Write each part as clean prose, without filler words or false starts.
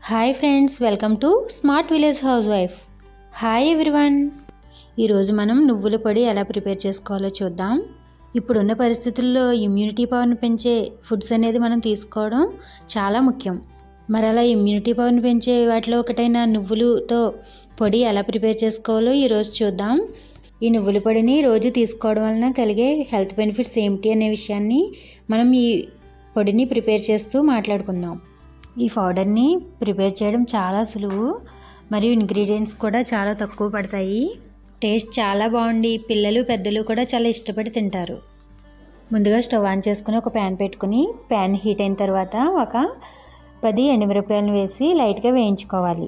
Hi friends, welcome to smart village housewife. Hi everyone. ఈరోజు మనం నువ్వుల పొడి ఎలా ప్రిపేర్ చేసుకోవాలో చూద్దాం. ఇప్పుడున్న పరిస్థితుల్లో ఇమ్యూనిటీ పవర్ని పెంచే ఫుడ్స్ అనేది మనం తీసుకోవడం చాలా ముఖ్యం. మరి అలా ఇమ్యూనిటీ పవర్ని పెంచే వాటిలో ఒకటైన నువ్వులతో పొడి ఎలా ప్రిపేర్ చేసుకోవాలో ఈరోజు చూద్దాం. ఈ నువ్వుల పొడిని రోజు తీసుకోవడం వలన కలిగే హెల్త్ బెనిఫిట్స్ ఏమిటి అనే విషయాన్ని మనం ఈ పొడిని ప్రిపేర్ చేస్తూ మాట్లాడుకుందాం. ఈ పౌడర్ని ప్రిపేర్ చేయడం చాలా సులువు మరియు ఇంగ్రీడియంట్స్ కూడా చాలా తక్కువ పడతాయి. టేస్ట్ చాలా బాగుండి పిల్లలు పెద్దలు కూడా చాలా ఇష్టపడి తింటారు. ముందుగా స్టవ్ ఆన్ చేసుకుని ఒక ప్యాన్ పెట్టుకుని ప్యాన్ హీట్ అయిన తర్వాత ఒక 10 ఎండుమిరపకాయలను వేసి లైట్గా వేయించుకోవాలి.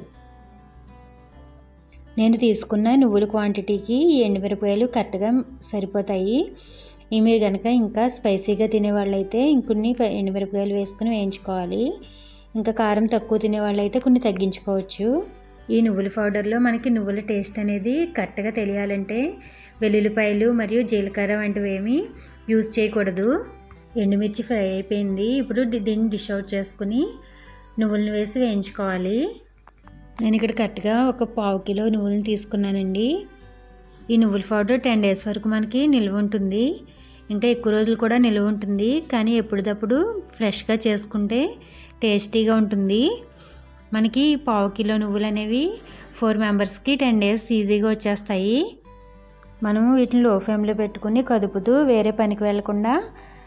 నేను తీసుకున్న నువ్వుల క్వాంటిటీకి ఈ ఎండుమిరపకాయలు కరెక్ట్గా సరిపోతాయి. మీరు కనుక ఇంకా స్పైసీగా తినేవాళ్ళైతే ఇంకొన్ని ఎండుమిరపకాయలు వేసుకుని వేయించుకోవాలి. ఇంకా కారం తక్కువ తినేవాళ్ళైతే కొన్ని తగ్గించుకోవచ్చు. ఈ నువ్వుల పౌడర్లో మనకి నువ్వుల టేస్ట్ అనేది కరెక్ట్గా తెలియాలంటే వెల్లుల్లిపాయలు మరియు జీలకర్ర వంటివి ఏమీ యూజ్ చేయకూడదు. ఎండుమిర్చి ఫ్రై అయిపోయింది. ఇప్పుడు దీన్ని డిష్ అవుట్ చేసుకుని నువ్వులను వేసి వేయించుకోవాలి. నేను ఇక్కడ కరెక్ట్గా ఒక 1/2 కిలో నువ్వులను తీసుకున్నానండి. ఈ నువ్వుల పౌడర్ 10 డేస్ వరకు మనకి నిల్వ ఉంటుంది. ఇంకా ఎక్కువ రోజులు కూడా నిల్వ ఉంటుంది. కానీ ఎప్పటికప్పుడు ఫ్రెష్గా చేసుకుంటే టేస్టీగా ఉంటుంది. మనకి 1/2 కిలో నువ్వులు అనేవి 4 మెంబర్స్కి 10 డేస్ ఈజీగా వచ్చేస్తాయి. మనము వీటిని లో ఫ్లేమ్లో పెట్టుకుని కదుపుతూ వేరే పనికి వెళ్లకుండా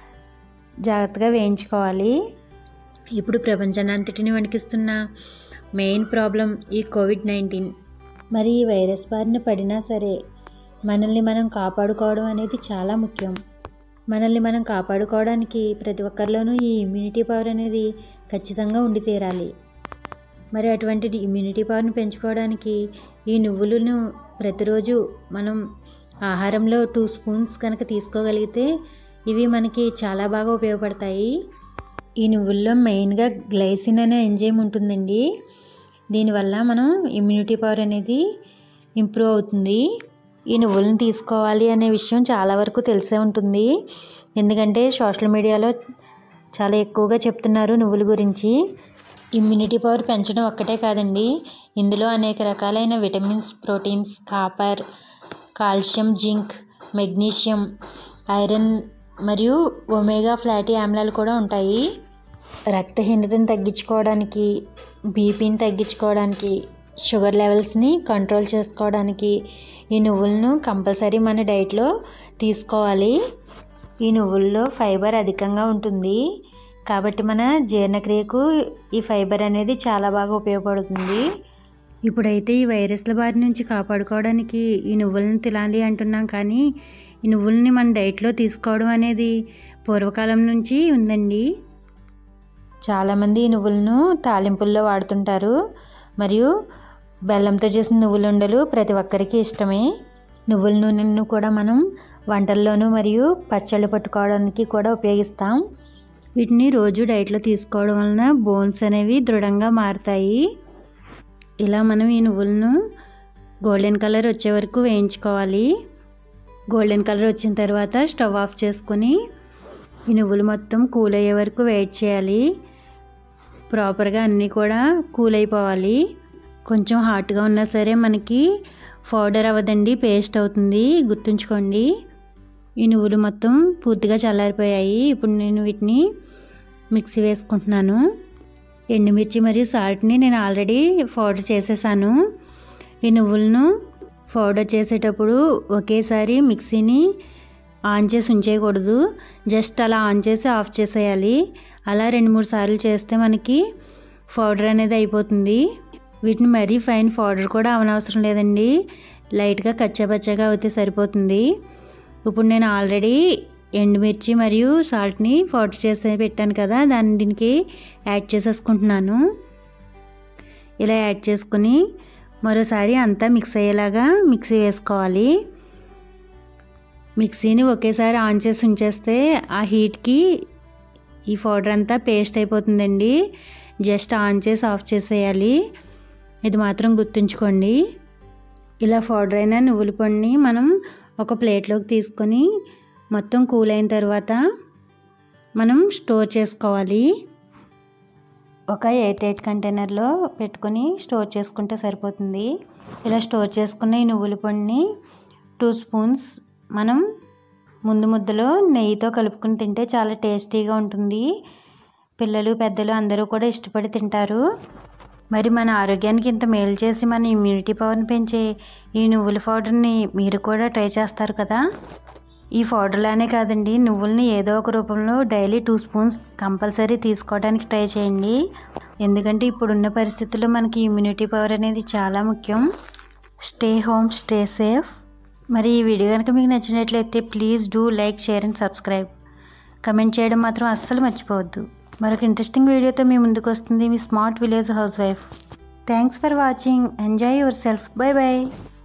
జాగ్రత్తగా వేయించుకోవాలి. ఇప్పుడు ప్రపంచాన్నంతటిని వణికిస్తున్న మెయిన్ ప్రాబ్లం ఈ కోవిడ్-19. మరి ఈ వైరస్ బారిన పడినా సరే మనల్ని మనం కాపాడుకోవడం అనేది చాలా ముఖ్యం. మనల్ని మనం కాపాడుకోవడానికి ప్రతి ఒక్కరిలోనూ ఈ ఇమ్యూనిటీ పవర్ అనేది ఖచ్చితంగా ఉండి తీరాలి. మరి అటువంటి ఇమ్యూనిటీ పవర్ని పెంచుకోవడానికి ఈ నువ్వులను ప్రతిరోజు మనం ఆహారంలో 2 స్పూన్స్ కనుక తీసుకోగలిగితే ఇవి మనకి చాలా బాగా ఉపయోగపడతాయి. ఈ నువ్వుల్లో మెయిన్గా గ్లైసిన్ అనే ఎంజైమ్ ఉంటుందండి. దీనివల్ల మనం ఇమ్యూనిటీ పవర్ అనేది ఇంప్రూవ్ అవుతుంది. ఈ నువ్వులను తీసుకోవాలి అనే విషయం చాలా వరకు తెలిసే ఉంటుంది. ఎందుకంటే సోషల్ మీడియాలో చాలా ఎక్కువగా చెప్తున్నారు నువ్వుల గురించి. ఇమ్యూనిటీ పవర్ పెంచడం ఒక్కటే కాదండి, ఇందులో అనేక రకాలైన vitamins, proteins, copper, calcium, zinc, magnesium, iron మరియు ఒమేగా ఫ్యాటీ ఆమ్లాలు కూడా ఉంటాయి. రక్తహీనతను తగ్గించుకోవడానికి, బీపీని తగ్గించుకోవడానికి, షుగర్ లెవెల్స్ని కంట్రోల్ చేసుకోవడానికి ఈ నువ్వులను కంపల్సరీ మన డైట్లో తీసుకోవాలి. ఈ నువ్వుల్లో ఫైబర్ అధికంగా ఉంటుంది కాబట్టి మన జీర్ణక్రియకు ఈ ఫైబర్ అనేది చాలా బాగా ఉపయోగపడుతుంది. ఇప్పుడైతే ఈ వైరస్ల బారి నుంచి కాపాడుకోవడానికి ఈ నువ్వులను తినాలి అంటున్నాం, కానీ ఈ నువ్వుల్ని మన డైట్లో తీసుకోవడం అనేది పూర్వకాలం నుంచి ఉందండి. చాలామంది ఈ నువ్వులను తాలింపుల్లో వాడుతుంటారు. మరియు బెల్లంతో చేసిన నువ్వుల ఉండలు ప్రతి ఒక్కరికి ఇష్టమే. నువ్వుల నూనెను కూడా మనం వంటల్లోనూ మరియు పచ్చళ్ళు పట్టుకోవడానికి కూడా ఉపయోగిస్తాం. వీటిని రోజు డైట్లో తీసుకోవడం వలన బోన్స్ అనేవి దృఢంగా మారుతాయి. ఇలా మనం ఈ నువ్వులను గోల్డెన్ కలర్ వచ్చే వరకు వేయించుకోవాలి. గోల్డెన్ కలర్ వచ్చిన తర్వాత స్టవ్ ఆఫ్ చేసుకొని ఈ నువ్వులు మొత్తం కూల్ అయ్యే వరకు వెయిట్ చేయాలి. ప్రాపర్గా అన్నీ కూడా కూల్ అయిపోవాలి. కొంచెం హాట్గా ఉన్నా సరే మనకి పౌడర్ అవ్వదండి, పేస్ట్ అవుతుంది, గుర్తుంచుకోండి. ఈ నువ్వులు మొత్తం పూర్తిగా చల్లారిపోయాయి. ఇప్పుడు నేను వీటిని మిక్సీ వేసుకుంటున్నాను. ఎండుమిర్చి మరియు సాల్ట్ని నేను ఆల్రెడీ పౌడర్ చేసేసాను. ఈ నువ్వులను పౌడర్ చేసేటప్పుడు ఒకేసారి మిక్సీని ఆన్ చేసి ఉంచేయకూడదు. జస్ట్ అలా ఆన్ చేసి ఆఫ్ చేసేయాలి. అలా 2-3 సార్లు చేస్తే మనకి పౌడర్ అనేది అయిపోతుంది. వీటిని మరీ ఫైన్ పౌడర్ కూడా అవనవసరం లేదండి, లైట్గా కచ్చాపచ్చాగా అయితే సరిపోతుంది. ఇప్పుడు నేను ఆల్రెడీ ఎండుమిర్చి మరియు సాల్ట్ని పౌడర్ చేసి పెట్టాను కదా, దాన్ని దీనికి యాడ్ చేసేసుకుంటున్నాను. ఇలా యాడ్ చేసుకుని మరోసారి అంతా మిక్స్ అయ్యేలాగా మిక్సీ వేసుకోవాలి. మిక్సీని ఒకేసారి ఆన్ చేసి ఉంచేస్తే ఆ హీట్కి ఈ పౌడర్ అంతా పేస్ట్ అయిపోతుందండి. జస్ట్ ఆన్ చేసి ఆఫ్ చేసేయాలి. ఇది మాత్రం గుర్తుంచుకోండి. ఇలా పౌడర్ అయిన నువ్వుల పొడిని మనం ఒక ప్లేట్లోకి తీసుకొని మొత్తం కూల్ అయిన తర్వాత మనం స్టోర్ చేసుకోవాలి. ఒక ఎయిర్ టైట్ కంటైనర్లో పెట్టుకొని స్టోర్ చేసుకుంటే సరిపోతుంది. ఇలా స్టోర్ చేసుకున్న ఈ నువ్వుల పొడిని 2 స్పూన్స్ మనం ముందు ముద్దలో నెయ్యితో కలుపుకుని తింటే చాలా టేస్టీగా ఉంటుంది. పిల్లలు పెద్దలు అందరూ కూడా ఇష్టపడి తింటారు. మరి మన ఆరోగ్యానికి ఇంత మేలు చేసి మన ఇమ్యూనిటీ పవర్ని పెంచే ఈ నువ్వుల పౌడర్ని మీరు కూడా ట్రై చేస్తారు కదా. ఈ పౌడర్లానే కాదండి, నువ్వుల్ని ఏదో ఒక రూపంలో డైలీ 2 స్పూన్స్ కంపల్సరీ తీసుకోవడానికి ట్రై చేయండి. ఎందుకంటే ఇప్పుడున్న పరిస్థితుల్లో మనకి ఇమ్యూనిటీ పవర్ అనేది చాలా ముఖ్యం. Stay home, stay safe. మరి ఈ వీడియో కనుక మీకు నచ్చినట్లయితే please do like, share and subscribe. Comment చేయడం మాత్రం అస్సలు మర్చిపోవద్దు. మరొక ఇంట్రెస్టింగ్ వీడియోతో మీ ముందుకు వస్తుంది మీ smart village housewife. Thanks for watching. Enjoy yourself. Bye by.